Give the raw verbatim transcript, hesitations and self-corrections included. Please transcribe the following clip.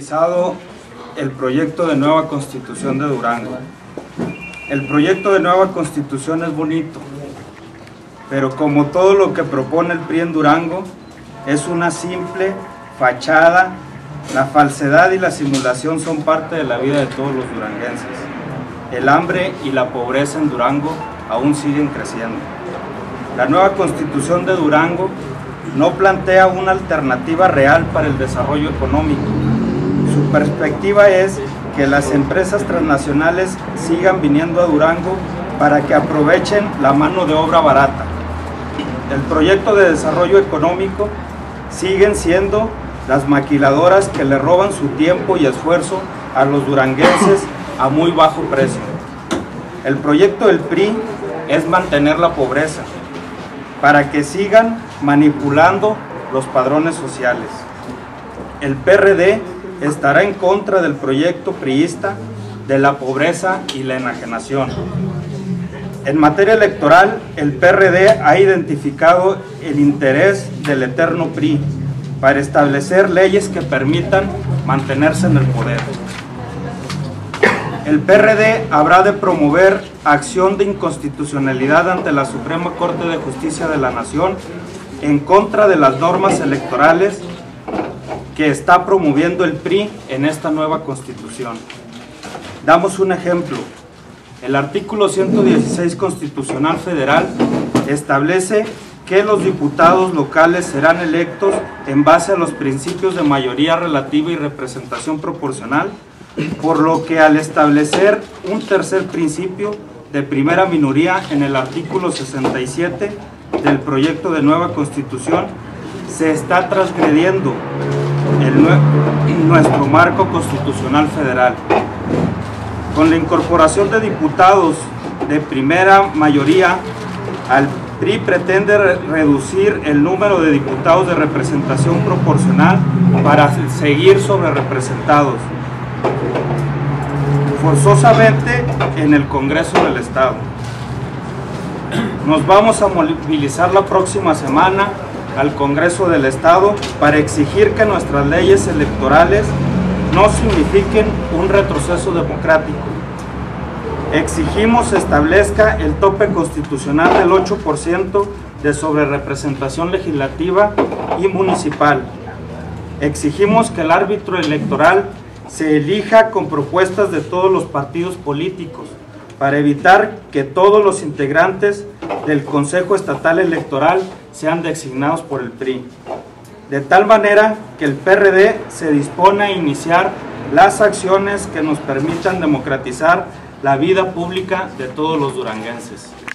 analizado el proyecto de nueva Constitución de Durango. El proyecto de nueva Constitución es bonito, pero como todo lo que propone el P R I en Durango, es una simple fachada. La falsedad y la simulación son parte de la vida de todos los duranguenses. El hambre y la pobreza en Durango aún siguen creciendo. La nueva Constitución de Durango no plantea una alternativa real para el desarrollo económico. Su perspectiva es que las empresas transnacionales sigan viniendo a Durango para que aprovechen la mano de obra barata. El proyecto de desarrollo económico siguen siendo las maquiladoras que le roban su tiempo y esfuerzo a los duranguenses a muy bajo precio. El proyecto del P R I es mantener la pobreza para que sigan manipulando los padrones sociales. El P R D estará en contra del proyecto priista de la pobreza y la enajenación. En materia electoral, el P R D ha identificado el interés del eterno P R I para establecer leyes que permitan mantenerse en el poder. El P R D habrá de promover acción de inconstitucionalidad ante la Suprema Corte de Justicia de la Nación en contra de las normas electorales que está promoviendo el P R I en esta nueva Constitución. Damos un ejemplo. El artículo ciento dieciséis Constitucional Federal establece que los diputados locales serán electos en base a los principios de mayoría relativa y representación proporcional, por lo que al establecer un tercer principio de primera minoría en el artículo sesenta y siete del proyecto de nueva Constitución, se está transgrediendo el, nuestro marco constitucional federal. Con la incorporación de diputados de primera mayoría, al P R I pretende re reducir el número de diputados de representación proporcional para seguir sobre representados forzosamente en el Congreso del Estado. Nos vamos a movilizar la próxima semana al Congreso del Estado para exigir que nuestras leyes electorales no signifiquen un retroceso democrático. Exigimos se establezca el tope constitucional del ocho por ciento de sobrerepresentación legislativa y municipal. Exigimos que el árbitro electoral se elija con propuestas de todos los partidos políticos para evitar que todos los integrantes del Consejo Estatal Electoral sean designados por el P R I. De tal manera que el P R D se dispone a iniciar las acciones que nos permitan democratizar la vida pública de todos los duranguenses.